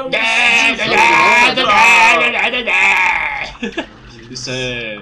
não! Isso é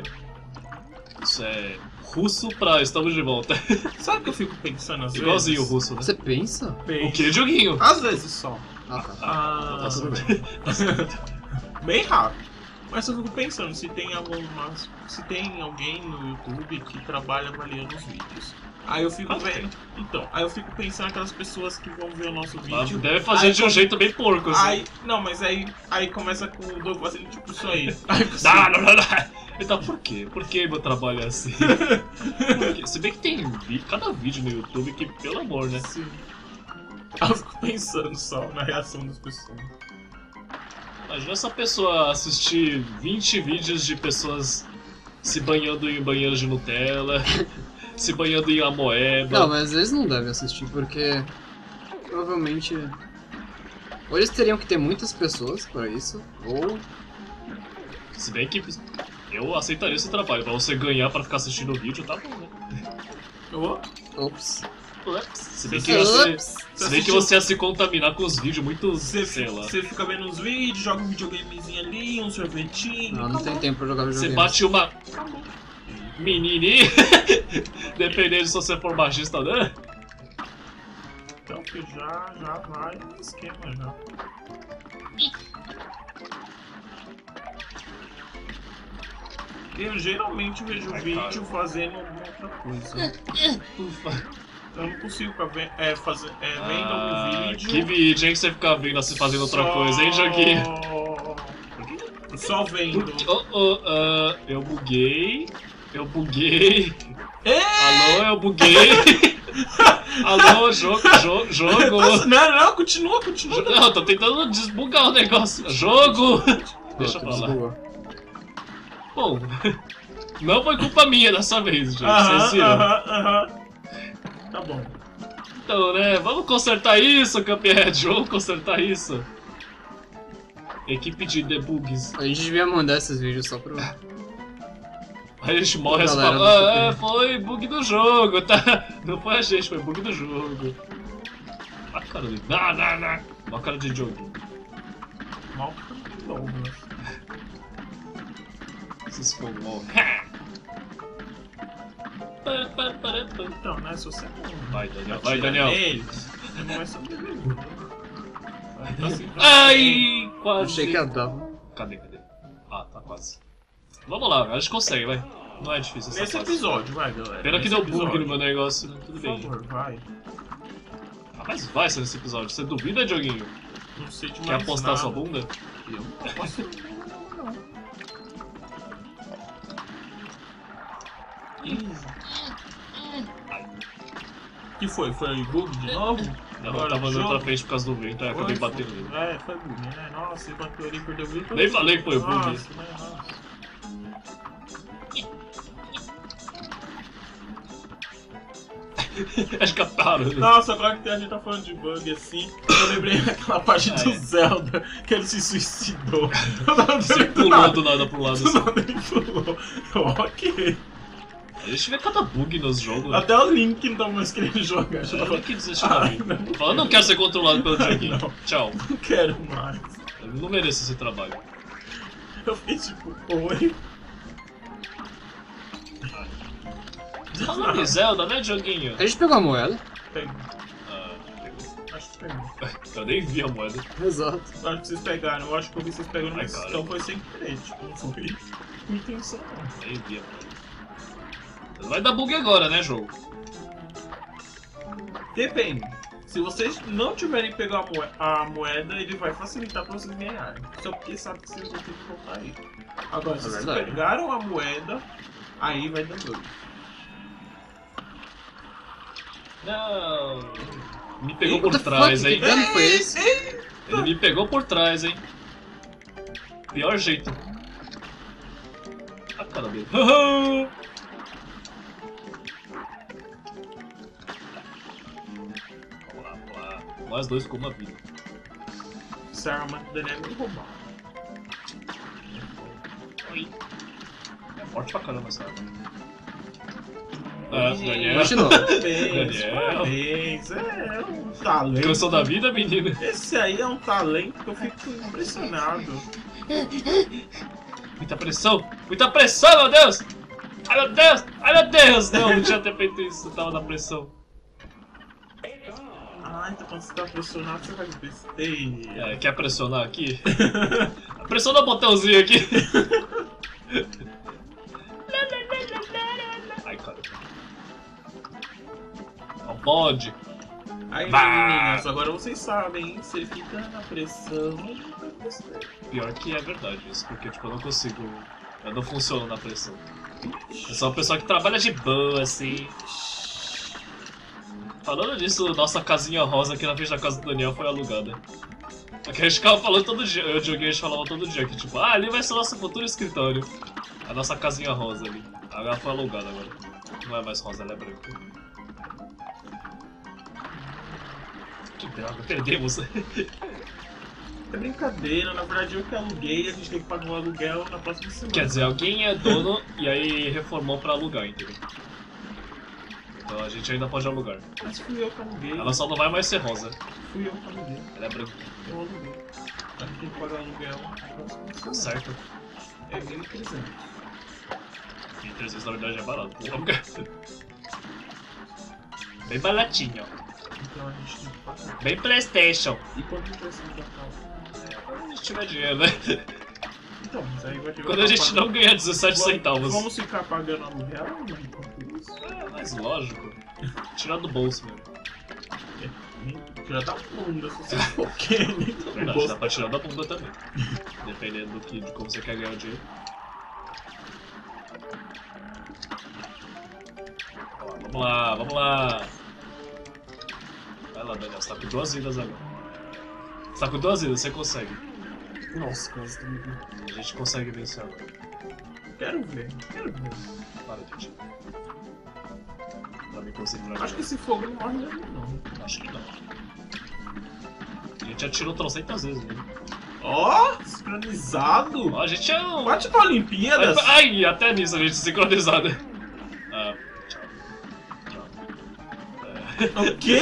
russo pra estamos de volta. Sabe o que eu fico pensando às vezes? Igualzinho o russo, né? Você pensa? Penso. O que, Dioguinho? Às vezes só. Ah, tá. Ah, Tudo bem. bem rápido. Mas eu fico pensando se tem alguém no YouTube que trabalha avaliando os vídeos. Aí eu fico vendo. Então, aí eu fico pensando naquelas pessoas que vão ver o nosso vídeo. Deve fazer de um jeito bem porco, assim. Aí, não, mas aí começa com o Doug fazendo tipo isso aí. Não. Então por quê? Por que meu trabalho é assim? Porque, se bem que tem cada vídeo no YouTube que, pelo amor, né? Sim. Aí eu fico pensando só na reação das pessoas. Imagina essa pessoa assistir 20 vídeos de pessoas se banhando em banheiros de Nutella, se banhando em amoeba. Não, mas às vezes não deve assistir, porque provavelmente ou eles teriam que ter muitas pessoas pra isso, ou... Se bem que eu aceitaria esse trabalho, pra você ganhar pra ficar assistindo o vídeo, tá bom, né? Ops. Se bem que você ia se contaminar com os vídeos muito, sei lá. Você fica vendo uns vídeos, joga um videogamezinho ali, um sorvetinho. Não tem tempo pra jogar videogame. Você bate uma menininha, dependendo se você for machista ou não. Então que já vai no esquema já. Eu geralmente vejo vídeo fazendo alguma outra coisa. Ufa. Eu não consigo ficar vendo algum vídeo. Que vídeo, hein, que você fica vendo assim fazendo outra coisa, hein, Joguinho? Só vendo. Eu buguei. Ei! Alô, eu buguei. Alô, jogo. Não, continua. Não, tô tentando desbugar o negócio. Jogo! Deixa pra lá. Desculpa. Bom, não foi culpa minha dessa vez, gente. Vocês viram? Tá bom. Então, né, vamos consertar isso, Cuphead. Vamos consertar isso. Equipe de debugs. A gente devia mandar esses vídeos só pro... Aí a gente morre e Galera fala, do foi bug do jogo, tá? Não foi a gente, foi bug do jogo. A cara dele. Não. Uma cara de jogo. Mal Douglas. Esses fogos. Então, né, se você não... Vai, Daniel. Eles, não vai sobreviver. Ai, quase. Achei que ia dar. Cadê? Ah, tá quase. Vamos lá, a gente consegue, vai. Não é difícil essa Nesse fase. episódio, vai, galera. Pena que Nesse deu bug episódio. no meu negócio, né? Tudo Por bem. favor, vai. Ah, mas vai ser nesse episódio. Você duvida, Dioguinho? Não sei de Quer mais apostar nada. sua bunda? Eu não posso... Não. Que foi? Foi bug de novo? Não, Agora eu tava o andando jogo? pra frente por causa do vento, aí eu acabei batendo nele. Foi bug, né? Nossa, ele bateu ali, perdeu o vento. Nem falei que foi bug. Nossa, né? Nossa. Acho que é paro. Nossa, agora que a gente tá falando de bug assim, eu lembrei daquela parte do Zelda que ele se suicidou. Você pulou do nada pro lado Do assim. nada ele pulou. Ok. A gente vê cada bug nos jogos. Né? Até o Link não tá mais querendo jogar. Já Eu tava... nem que desistir da vida. Fala, não quero ser controlado pelo Dioguinho. Tchau. Não quero mais. Eu não mereço esse trabalho. Eu fiquei tipo, oi. Falando em Zelda, né, Dioguinho? A gente pegou a moeda. Pegou. Pegou. Acho que pegou. Eu nem vi a moeda. Exato. Acho que vocês pegaram. Eu acho que eu vi vocês pegando, mas cara. então foi sem querer. Tipo, não foi com intenção. Não. Nem vi a moeda. Vai dar bug agora, né, jogo? Depende. Se vocês não tiverem pego a moeda, ele vai facilitar pra vocês ganharem. Só porque sabe que vocês vão ter que voltar aí. Agora, se vocês verdade. pegaram a moeda, aí vai dar bug. Não. Me pegou What por the trás, fuck? hein? Que dano foi esse? Ele me pegou por trás, hein? Pior jeito. A cara dele. Vamos lá. Nós dois com uma vida. Essa arma do Daniel é roubar. Oi. É forte pra caramba essa arma. Daniel. Continua. Parabéns, Daniel. parabéns. É um talento. Canção da vida, menina. Esse aí é um talento que eu fico impressionado. Muita pressão, meu Deus! Ai meu Deus, ai meu Deus! Não tinha ter feito isso, eu tava na pressão. Ah, então quando você tá pressionado, você vai de besteira. É, quer pressionar aqui? Pressiona o botãozinho aqui. Ai, cara. Não pode. Aí, Bah. menininhas, agora vocês sabem, hein? Se ele fica na pressão, ele vai de besteira. Pior que é verdade isso, porque tipo, eu não consigo. Eu não funciono na pressão. Eu sou uma pessoa que trabalha de boa, assim. Falando disso, nossa casinha rosa aqui na frente da casa do Daniel foi alugada. É que a gente ficava falando todo dia, eu e o Dioguinho, a gente falava todo dia que tipo, ali vai ser o nosso futuro escritório. A nossa casinha rosa ali. Agora foi alugada agora. Não é mais rosa, ela é branca. Que droga, perdemos. É brincadeira, na verdade eu que aluguei, a gente tem que pagar o aluguel na próxima semana. Quer dizer, alguém é dono e aí reformou pra alugar, entendeu? Então a gente ainda pode alugar. Mas fui eu que aluguei. Ela só não vai mais ser rosa. Fui eu que aluguei. Ela é branca. Eu aluguei. A gente tem que pagar o aluguel na próxima semana. Certo. É 1.300. E 300 na verdade é barato. Vou alugar. Bem baratinho. Então a gente tem que pagar. Bem Playstation. E quando a gente vai se encontrar? Quando a gente tiver dinheiro, né? Então, mas aí vai ter Quando a gente não ganhar 17 centavos. Vamos ficar pagando aluguel enquanto isso? É, mas lógico. Tirar do bolso mesmo. Tirar da bunda, se você for quente. Verdade, dá pra tirar da bunda também. Dependendo de como você quer ganhar o dinheiro. Vamos lá, vamos lá. Vai lá, Daniel, você tá com 2 vidas agora. Você tá com 2 vidas, você consegue. Nossa, quase tudo. A gente consegue vencer agora. Quero ver, quero ver. Para, gente. Pra me concentrar. Acho que esse fogo não morre dele, não. Acho que não. A gente atirou trocentas vezes, né? Ó, sincronizado! Ó, a gente é um... Bate pra Olimpíadas! Ai, até nisso a gente sincronizado. Ah, tchau. Tchau. O quê?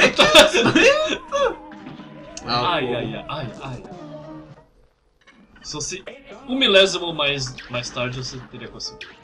Ai. Se fosse 1 milésimo mais tarde, você teria conseguido.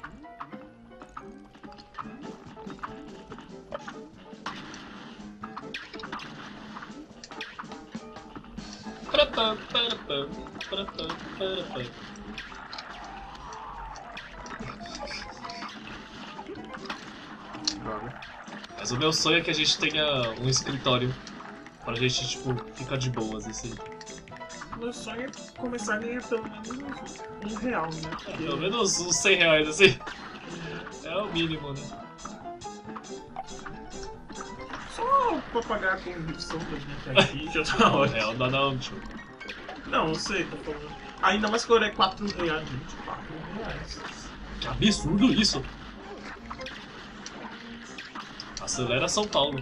Droga. Mas o meu sonho é que a gente tenha um escritório pra gente, tipo, ficar de boas, assim. Meu sonho é começar a ganhar pelo menos R$1, né? Pelo menos uns 100 reais, assim. É o mínimo, né? Só pra pagar a condução pra gente aqui já tá ótimo. É, não dá não, tio. Não, eu sei, tô falando. Ainda mais que eu é R$4, gente. R$4. Que absurdo isso! Acelera São Paulo.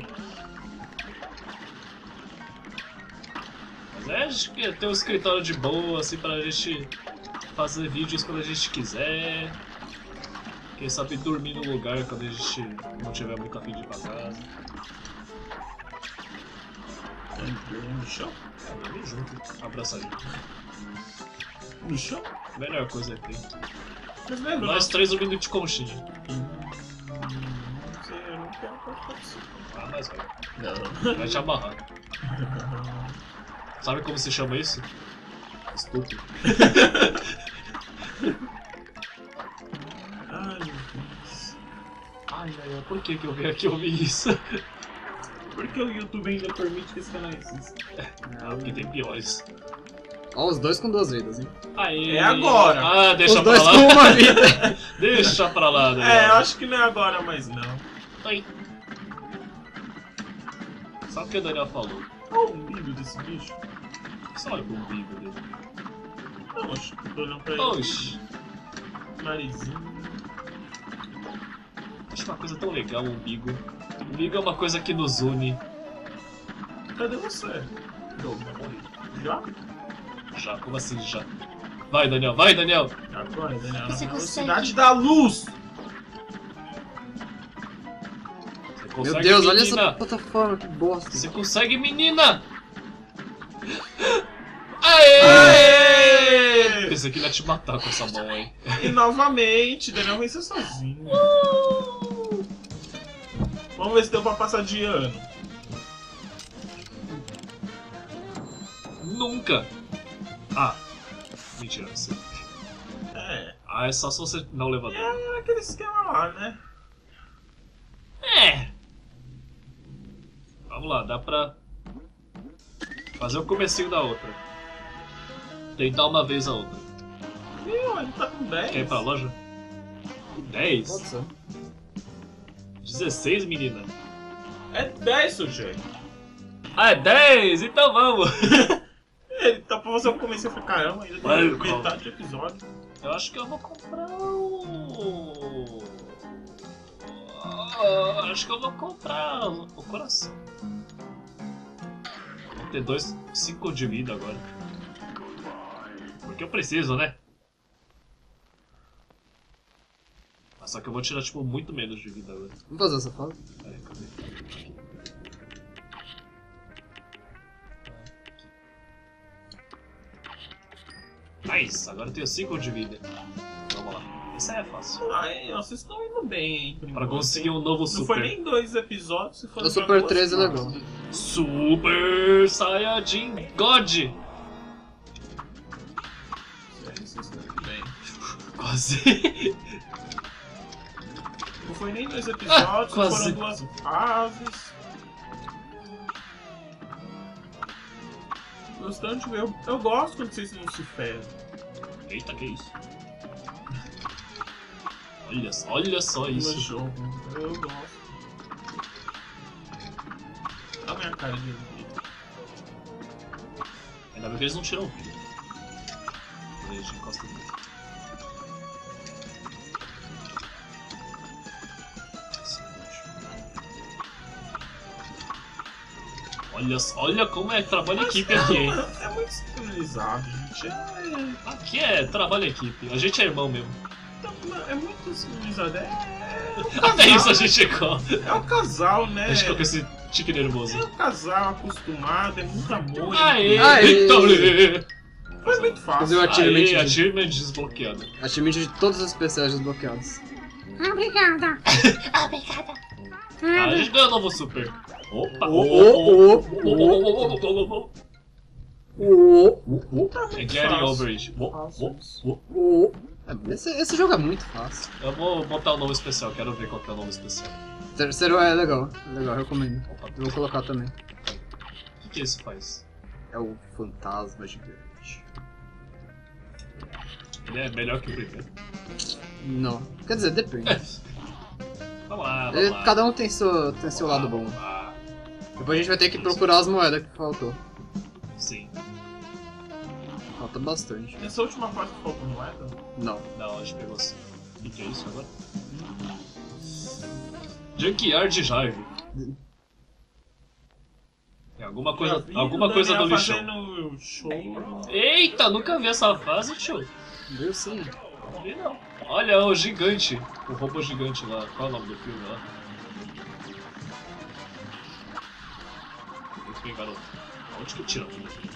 Mas é, a gente quer ter um escritório de boa, assim, pra gente fazer vídeos quando a gente quiser. Quem sabe dormir no lugar quando a gente não tiver muito afim de ir pra casa. No chão? É, dormir junto, abraçadinho. No chão? Melhor coisa que tem. Mas lembra? Nós 3 dormindo de conchinha. Não sei, eu não quero participar. Ah, mas vai. Não. Vai te amarrar. Sabe como se chama isso? Estupro. Ai, meu Deus. Ai, por que eu vim aqui ouvir isso? Porque o YouTube ainda permite que esse canal exista. Ah, porque tem piores. Ó, os dois com 2 vidas, hein? Aí. É agora. Ah, deixa Os pra dois lá. com 1 vida. Deixa pra lá, né? É, eu acho que não é agora mais não. Oi. Sabe o que o Daniel falou? Qual o umbigo desse bicho? Você olha pro umbigo dele. Não, acho que eu tô olhando pra ele. Oxi. Narizinho. Acho uma coisa tão legal o umbigo. O umbigo é uma coisa que nos une. Cadê você? Eu morri. Já? Já, como assim já? Vai, Daniel, vai, Daniel! Agora, Daniel, na Você velocidade consegue. da luz! consegue, Meu Deus, olha menina. essa plataforma, que bosta. Você consegue, menina! Aê! Aê! Pensei que ele ia te matar com essa mão aí. E novamente, Daniel venceu sozinho. Vamos ver se deu pra passar de ano. Nunca! Ah, mentira, sim. É, Ah, é só se você não levar dano. é aquele esquema lá, né? É! Vamos lá, dá pra fazer o comecinho da outra. Tentar uma vez a outra. Viu, ele tá com 10. Quer ir pra loja? 10? Pode ser. 16, menina? É 10, sujeito. Ah, é 10? Então vamos! Ele tá pra você começar a ficar caramba, ainda Vai, tem metade do episódio. Eu acho que eu vou comprar acho que eu vou comprar o coração. Vou ter 5 de vida agora. Porque eu preciso, né? Mas só que eu vou tirar, tipo, muito menos de vida agora. Vamos fazer essa fase? Peraí, cadê? Nice! Agora eu tenho 5 de vida. Vamos lá. Esse aí é fácil. Ai, vocês estão indo bem, hein? por Pra enquanto, conseguir hein? um novo Não super. foi nem 2 episódios, se for O Super 3 é legal. Super Saiyajin God! Vocês estão indo bem. Quase. Não foi nem 2 episódios, quase. foram 2 fases. Gostando de ver. Eu gosto quando vocês não se ferram. Eita, que isso? Olha só No isso. jogo. Eu gosto. Olha a minha cara de vida. Ainda bem que eles não tiram vida. A gente encosta aqui. Olha como é trabalho em equipe aqui, hein? É muito civilizado, gente. Aqui é trabalho em equipe. A gente é irmão mesmo. É muito civilizado. Até isso a gente é igual. É um casal, né? A gente fica com esse tique nervoso. É um casal acostumado, é muito amor. Aê! Aê! Vitória! Foi muito fácil. Fazer o achievement, Aê, achievement desbloqueado. achievement de todos os especiais desbloqueados. Obrigada. Ah, a gente ganhou um novo super. Opa! Tá muito É getting fácil. over it. Esse jogo é muito fácil. Eu vou botar um novo especial, quero ver qual que é o novo especial. Terceiro é legal, recomendo. Opa, Eu vou colocar também. o que esse faz? É o fantasma gigante. Ele é melhor que o primeiro. Não, quer dizer, depende. Vamos lá, vamos lá. Cada um tem seu lado bom. Ah, Depois a gente vai ter que procurar as moedas que faltou. sim. Falta bastante. Nessa última fase que faltou moeda? Não. Não, a gente pegou assim. O que é isso agora? Junkyard Jive. Tem alguma coisa do lixão. Fazendo show. Eita, nunca vi essa fase, tio. Viu sim. Não vi não. Olha o gigante. O robô gigante lá. Qual é o nome do filme lá? Muito bem, garoto. Onde que eu tiro aquilo aqui?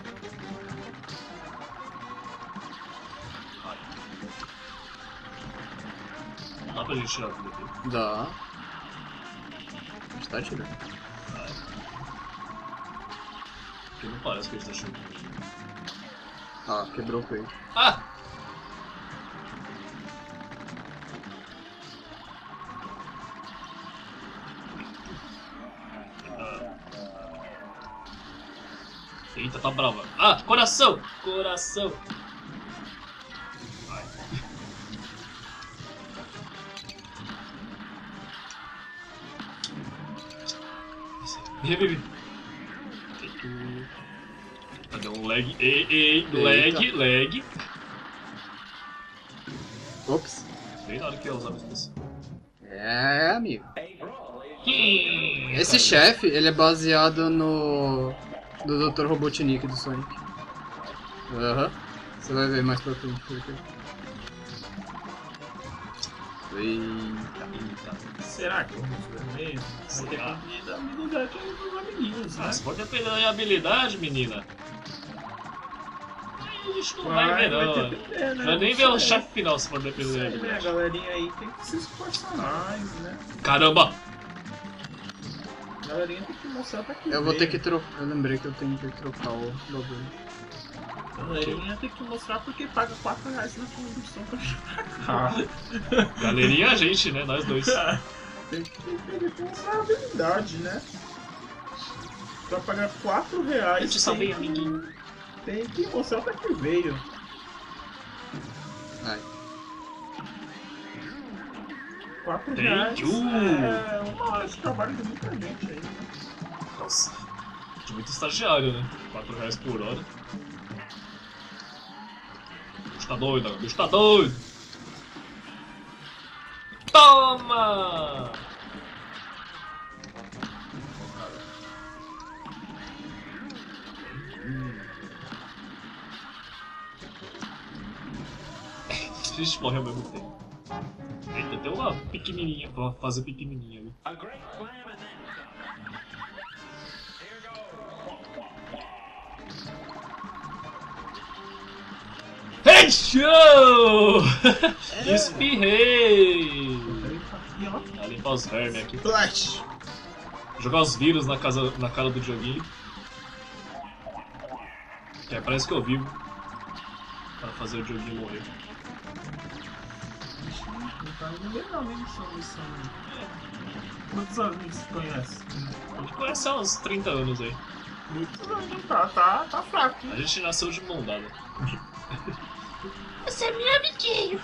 Ai. Não dá pra gente tirar tudo aqui. Dá. A gente tá tirando. Porque não parece que a gente tá chutando. Ah, quebrou o peito. Ah! Eita, tá brava. Ah, coração! Coração! Ai. Revive. Cadê um lag? Lag. Ops. Bem na hora que eu usava isso. É, amigo. Esse chefe, ele é baseado no... do Dr. Robotnik do Sonic. Aham. Você vai ver mais pra frente por aqui. Eita. Será que vamos ver mesmo? Vai Será? depender da habilidade aí dos amiguinhos, né? Ah, se for depender da habilidade, menina. Aí a gente não vai ver, não. vai depender, né? Vai nem ver o chefe final se for depender da Sei, né? A habilidade. galerinha aí tem que se esforçar mais, né? Caramba! A galerinha tem que mostrar pra que Eu vou veio. ter que trocar. Eu lembrei que eu tenho que trocar o bagulho. A galerinha tem que mostrar porque paga R$4 na condução pra chegar cá. Galerinha, a gente, né? Nós dois. Tem que mostrar a habilidade, né? Pra pagar R$4 Eu te salvei, amiguinho. tem que mostrar pra que veio. Ai. R$4 Thank you. é uma hora de trabalho de muita gente aí, né? Nossa. De muito estagiário, né? R$4 por hora. O bicho tá doido, o bicho tá doido! Toma! A gente morre ao mesmo tempo. Eita, tem uma pequenininha pra fazer pequenininha ali. Headshot! Espirrei! Aqui, ó. Vou limpar os vermes aqui. Flash! Jogar os vírus na cara do Dioguinho. Que é, parece que eu vivo. Pra fazer o Dioguinho morrer. Não tá legal nem missão. Quantos anos você conhece? A gente conhece há uns 30 anos aí. Muitos anos, tá fraco. A gente nasceu de mão dada. Você é meu amiguinho.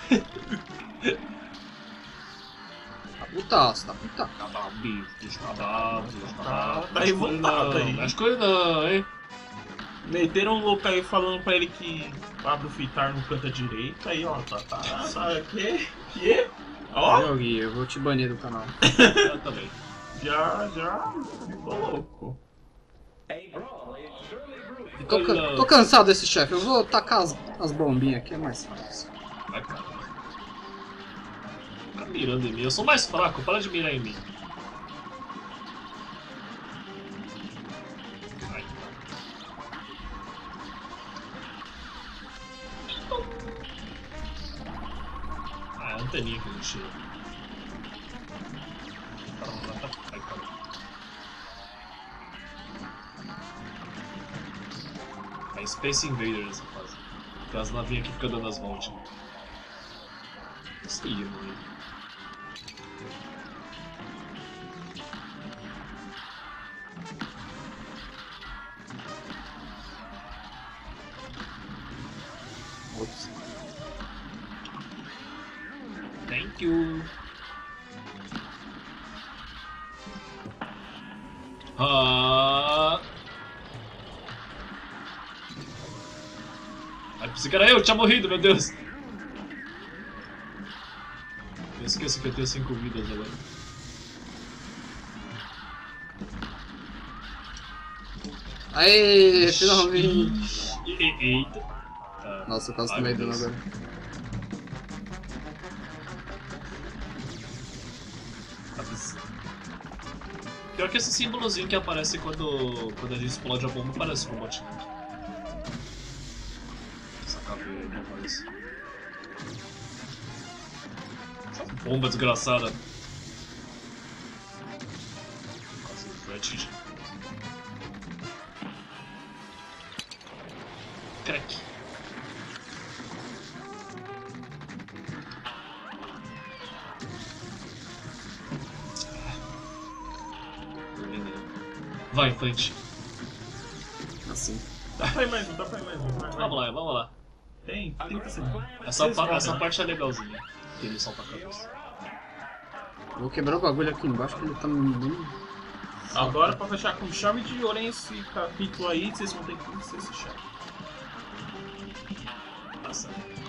Tá putaço, tá putaço. Tá bravo, bicho, tá bravo, bicho, tá bravo. Tá revoltado aí. Mexe com ele não, hein? Meteram um louco aí falando pra ele que abre o fitar no canto direito, aí ó, tá, sabe o quê? Que? Ó, Joguinho, eu vou te banir do canal. Eu também. já ficou louco. Tô cansado desse chefe, eu vou tacar as bombinhas aqui, é mais fácil. Vai, cara. Fica mirando em mim. Eu sou mais fraco, para de mirar em mim. Vai. Ah, é a anteninha que a gente tira. Vai, cara. É Space Invaders essa fase. Tem as navinhas que ficam dando as voltas. Isso aí, mano. Ops. Thank you. Ah. Ai, pensei que era eu, tinha morrido, meu Deus. Eu esqueço que eu tenho 5 vidas agora. Aê, finalmente! Eita. Ah, Nossa, eu quase ai, tomei meu dano Deus. agora. Pior que esse símbolozinho que aparece quando a gente explode a bomba parece com o Robotnik. Essa caveira aí que aparece. Essa bomba desgraçada. Nossa, foi atingido. Crack. Vai, em frente. Assim. Dá pra ir mais um. Vai. Vamos lá. Tem 30 segundos. Essa parte é legalzinha. Que ele solta a cabeça. Vou quebrar o bagulho aqui embaixo que ele tá me... Agora, pra fechar com chave de ouro esse capítulo aí, vocês vão ter que vencer esse chefe. Passa.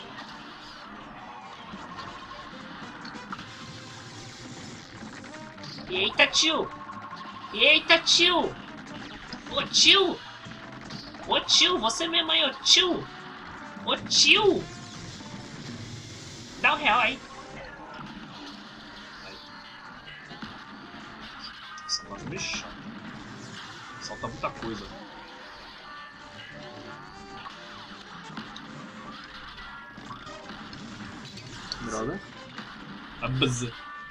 Eita, tio. Eita, tio. Ô, tio. Ô, tio, você mesmo aí, ô, tio. Ô, tio. Dá um real aí. filme chato. Salta muita coisa. Droga. A buzz.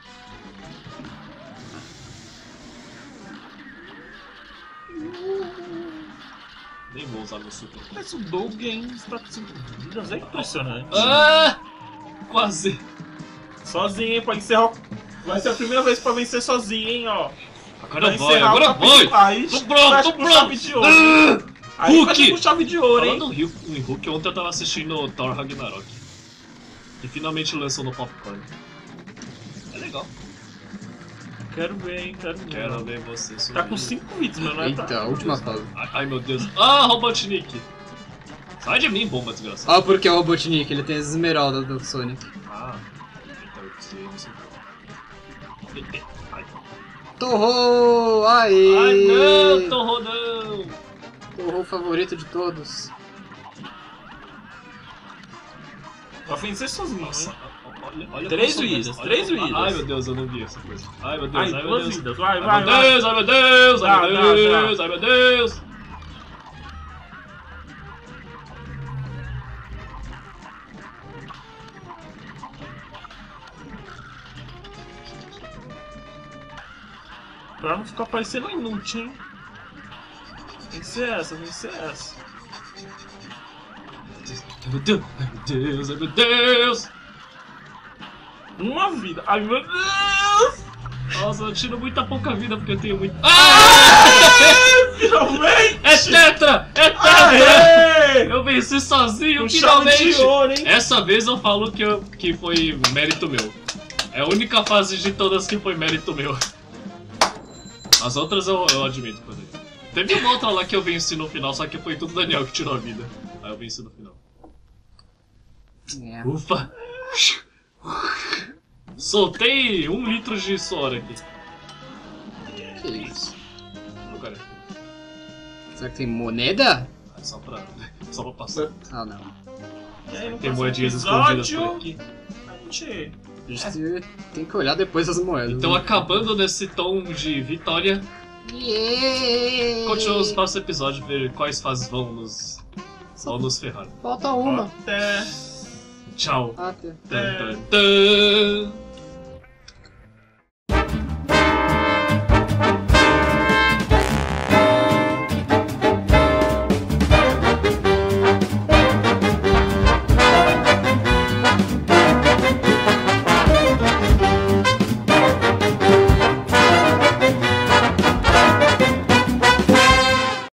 Nem vou usar meu super. Mas o Dogen está com 5 vidas, é impressionante. Ah! Quase. Sozinho, hein? Pode encerrar. Vai ser a primeira vez pra vencer sozinho, hein, ó. Agora vai, encerrar agora o capítulo. vai! Aí, Tô pronto, fecha tô com chave de ouro. Hein? pronto! Aí Hulk! fecha com chave de ouro, hein? Falando em Hulk, ontem eu tava assistindo Thor Ragnarok. E finalmente lançou no Popcorn. É legal. Quero ver, hein? Quero ver você Tá sorrir. com 5 vidas, mas não é pra... Eita, última fase. Ai meu Deus. Ah, Robotnik! Sai de mim, bomba desgraçada. Ah, porque é o Robotnik, ele tem as esmeraldas do Sonic. Ah, então eu sei, não sei. Ai, Torrou! Aê! ai não, Torro não! Torrou o favorito de todos. Pra vencer sozinho, Nossa, hein? olha 3 como vidas, olha 3 como- vidas. Ai meu Deus, eu não vi essa coisa. Ai meu Deus, Ai, ai meu 2 Deus. vidas. Vai, Ai vai, meu vai. Deus, ai meu Deus, ai meu Dá, dá, Deus, ai meu Deus! Pra não ficar parecendo inútil, hein? Tem que ser essa, tem que ser essa. Ai meu Deus, ai meu Deus, ai meu Deus! Uma vida. Ai, meu Deus! Nossa, eu tiro muita pouca vida porque eu tenho muito. Ah! Finalmente! É tetra! É tetra! Aê! Eu venci sozinho, Com chave finalmente! de ouro, hein? Essa vez eu falo que foi mérito meu. É a única fase de todas que foi mérito meu. As outras eu admito, por exemplo. Teve uma outra lá que eu venci no final, só que foi tudo Daniel que tirou a vida. Aí eu venci no final. É. Ufa! Soltei 1 litro de suor aqui. Que isso? No cara. Será que tem moneda? Só pra passar. Ah, não. E aí, no Tem próximo moedinhas escondidas episódio, por aqui. a gente A gente tem que olhar depois as moedas. Então, né? acabando nesse tom de vitória, Yeah! continuamos no próximo episódio ver quais fases vão nos ferrar. Falta uma. Até. Tchau. Até. Tan, tan, tan.